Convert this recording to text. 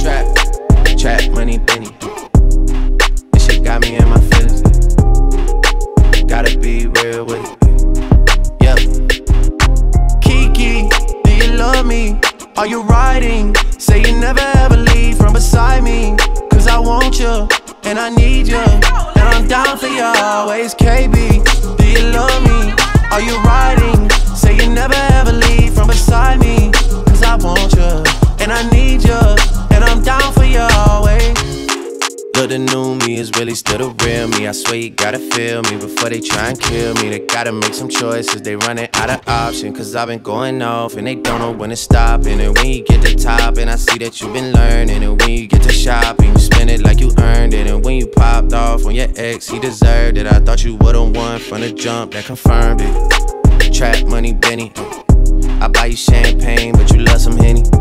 Trap money, Benny. This shit got me in my feelings. Gotta be real with it. Yeah. Kiki, do you love me? Are you riding? Say you never ever leave from beside me. Cause I want you, and I need you, and I'm down for you always. KB, do you love me? Are you riding? Say you never ever leave from beside me. Cause I want you, and I need you, and I'm down for you always. Look, the new me is really still the real me. I swear you gotta feel me before they try and kill me. They gotta make some choices, they running out of options. Cause I've been going off and they don't know when to stop. And when you get to top, and I see that you've been learning. And when you get to shopping, you spend it like you earned it. And when you popped off on your ex, he deserved it. I thought you would've won from the jump, that confirmed it. Trap money, Benny. I buy you champagne, but you love some Henny.